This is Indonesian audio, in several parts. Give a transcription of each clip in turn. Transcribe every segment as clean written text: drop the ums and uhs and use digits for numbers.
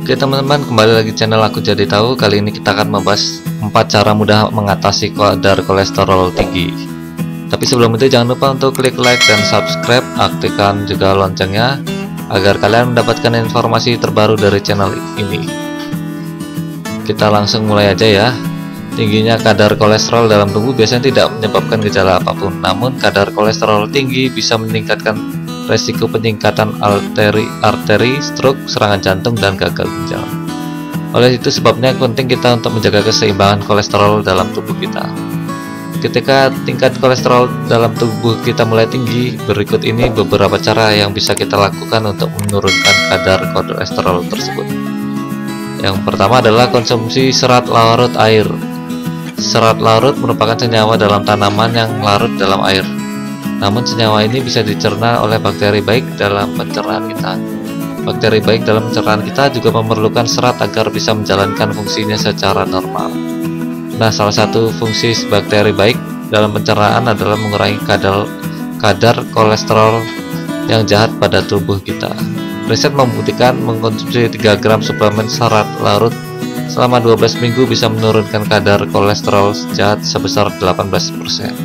Oke teman-teman, kembali lagi channel Aku Jadi Tahu. Kali ini kita akan membahas 4 cara mudah mengatasi kadar kolesterol tinggi. Tapi sebelum itu jangan lupa untuk klik like dan subscribe, aktifkan juga loncengnya agar kalian mendapatkan informasi terbaru dari channel ini. Kita langsung mulai aja ya. Tingginya kadar kolesterol dalam tubuh biasanya tidak menyebabkan gejala apapun, namun kadar kolesterol tinggi bisa meningkatkan resiko peningkatan arteri, stroke, serangan jantung, dan gagal ginjal. Oleh itu sebabnya penting kita untuk menjaga keseimbangan kolesterol dalam tubuh kita. Ketika tingkat kolesterol dalam tubuh kita mulai tinggi, berikut ini beberapa cara yang bisa kita lakukan untuk menurunkan kadar kolesterol tersebut. Yang pertama adalah konsumsi serat larut air. Serat larut merupakan senyawa dalam tanaman yang larut dalam air. Namun senyawa ini bisa dicerna oleh bakteri baik dalam pencernaan kita. Bakteri baik dalam pencernaan kita juga memerlukan serat agar bisa menjalankan fungsinya secara normal. Nah, salah satu fungsi bakteri baik dalam pencernaan adalah mengurangi kadar kolesterol yang jahat pada tubuh kita. Riset membuktikan mengkonsumsi 3 gram suplemen serat larut selama 12 minggu bisa menurunkan kadar kolesterol jahat sebesar 18%.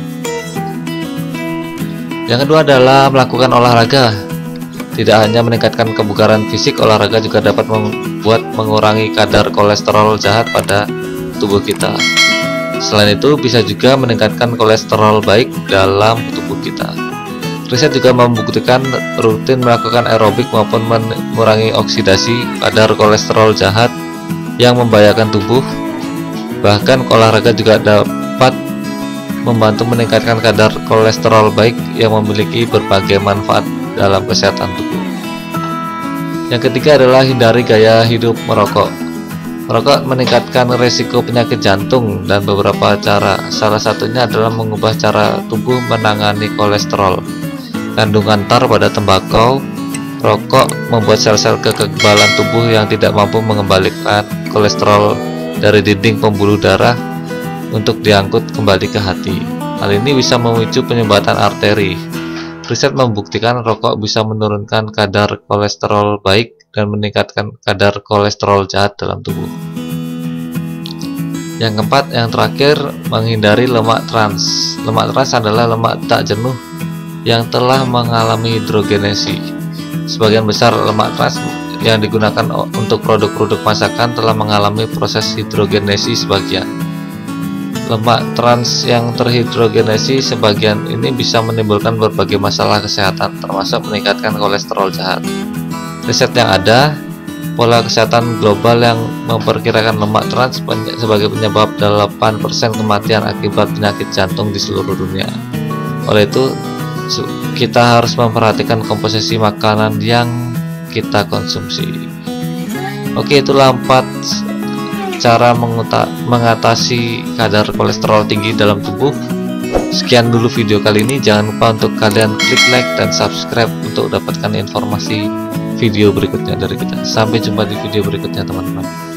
Yang kedua adalah melakukan olahraga. Tidak hanya meningkatkan kebugaran fisik, olahraga juga dapat membuat mengurangi kadar kolesterol jahat pada tubuh kita. Selain itu, bisa juga meningkatkan kolesterol baik dalam tubuh kita. Riset juga membuktikan rutin melakukan aerobik maupun mengurangi oksidasi kadar kolesterol jahat yang membahayakan tubuh. Bahkan olahraga juga dapat membantu meningkatkan kadar kolesterol baik yang memiliki berbagai manfaat dalam kesehatan tubuh. Yang ketiga adalah hindari gaya hidup merokok. Merokok meningkatkan risiko penyakit jantung dan beberapa cara. Salah satunya adalah mengubah cara tubuh menangani kolesterol. Kandungan tar pada tembakau rokok membuat sel-sel kekebalan tubuh yang tidak mampu mengembalikan kolesterol dari dinding pembuluh darah untuk diangkut kembali ke hati. Hal ini bisa memicu penyumbatan arteri. Riset membuktikan rokok bisa menurunkan kadar kolesterol baik dan meningkatkan kadar kolesterol jahat dalam tubuh. Yang keempat, yang terakhir, menghindari lemak trans. Lemak trans adalah lemak tak jenuh yang telah mengalami hidrogenasi. Sebagian besar lemak trans yang digunakan untuk produk-produk masakan telah mengalami proses hidrogenasi sebagian. Lemak trans yang terhidrogenasi sebagian ini bisa menimbulkan berbagai masalah kesehatan, termasuk meningkatkan kolesterol jahat. Riset yang ada, pola kesehatan global yang memperkirakan lemak trans sebagai penyebab 8% kematian akibat penyakit jantung di seluruh dunia. Oleh itu, kita harus memperhatikan komposisi makanan yang kita konsumsi. Oke, itulah 4 cara mengatasi kadar kolesterol tinggi dalam tubuh. Sekian dulu video kali ini. Jangan lupa untuk kalian klik like dan subscribe untuk dapatkan informasi video berikutnya dari kita. Sampai jumpa di video berikutnya teman-teman.